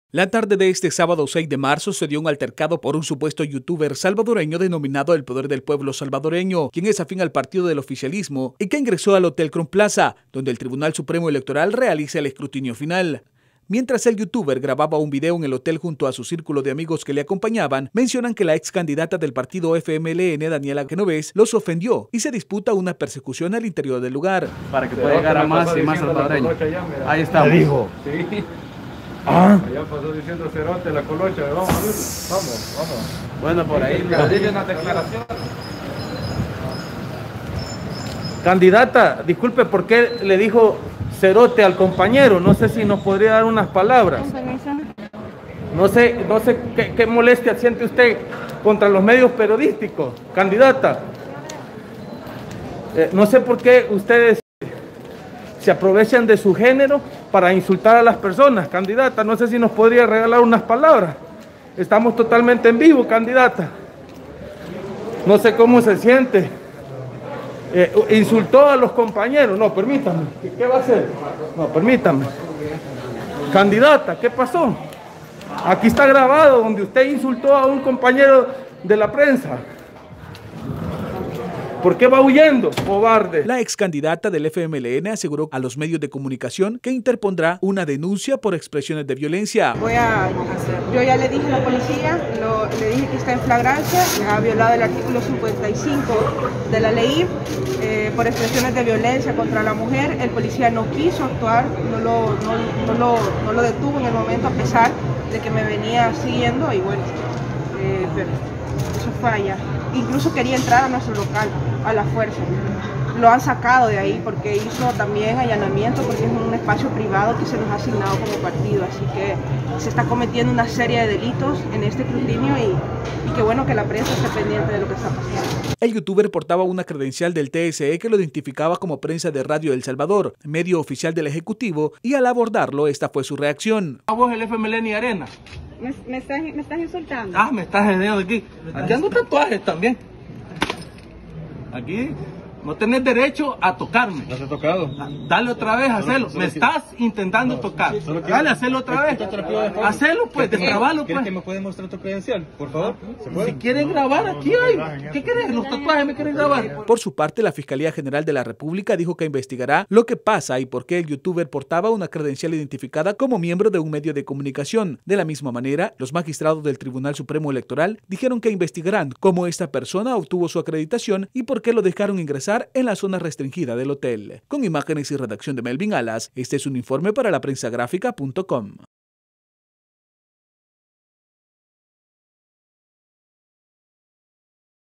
La tarde de este sábado 6 de marzo se dio un altercado por un supuesto youtuber salvadoreño denominado El Poder del Pueblo Salvadoreño, quien es afín al partido del oficialismo y que ingresó al Hotel Crown Plaza, donde el Tribunal Supremo Electoral realiza el escrutinio final. Mientras el youtuber grababa un video en el hotel junto a su círculo de amigos que le acompañaban, mencionan que la ex candidata del partido FMLN, Daniela Genovés, los ofendió y se disputa una persecución al interior del lugar. Para que pueda llegar a más y más salvadoreños. Ahí está. ¿Le dijo? Sí. Allá pasó diciendo Cerote, la colocha. Vamos. Bueno, por ahí. Dice una declaración. Candidata, disculpe, ¿por qué le dijo Cerote al compañero? No sé si nos podría dar unas palabras. No sé qué molestia siente usted contra los medios periodísticos, candidata. No sé por qué ustedes se aprovechan de su género para insultar a las personas, candidata. No sé si nos podría regalar unas palabras. Estamos totalmente en vivo, candidata. No sé cómo se siente. Insultó a los compañeros. No, permítame. ¿Qué va a hacer? No, permítame. Candidata, ¿qué pasó? Aquí está grabado donde usted insultó a un compañero de la prensa. ¿Por qué va huyendo, cobarde? La ex candidata del FMLN aseguró a los medios de comunicación que interpondrá una denuncia por expresiones de violencia. Yo ya le dije a la policía, le dije que está en flagrancia, ha violado el artículo 55 de la ley por expresiones de violencia contra la mujer. El policía no quiso actuar, no lo detuvo en el momento a pesar de que me venía siguiendo y bueno, pero eso falla. Incluso quería entrar a nuestro local a la fuerza. Lo han sacado de ahí porque hizo también allanamiento, porque es un espacio privado que se nos ha asignado como partido. Así que se está cometiendo una serie de delitos en este escrutinio y qué bueno que la prensa esté pendiente de lo que está pasando. El youtuber portaba una credencial del TSE que lo identificaba como Prensa de Radio El Salvador, medio oficial del Ejecutivo, y al abordarlo esta fue su reacción. ¿A vos el FMLN y Arena? ¿Me estás insultando? Me estás generando aquí. Aquí ando tatuajes también. Aquí no tenés derecho a tocarme. ¿No te ha tocado? Dale otra vez, hacelo. Me estás intentando tocar. Dale, hacelo otra vez. Hacelo pues, destrabalo pues. ¿Quieres que me pueda mostrar tu credencial? Por favor. ¿Se puede? Si quieren grabar, aquí hay. ¿Qué querés? Los tatuajes me quieren grabar. Por su parte, la Fiscalía General de la República dijo que investigará lo que pasa y por qué el youtuber portaba una credencial identificada como miembro de un medio de comunicación. De la misma manera, los magistrados del Tribunal Supremo Electoral dijeron que investigarán cómo esta persona obtuvo su acreditación y por qué lo dejaron ingresar en la zona restringida del hotel. Con imágenes y redacción de Melvin Alas, este es un informe para la prensagráfica.com.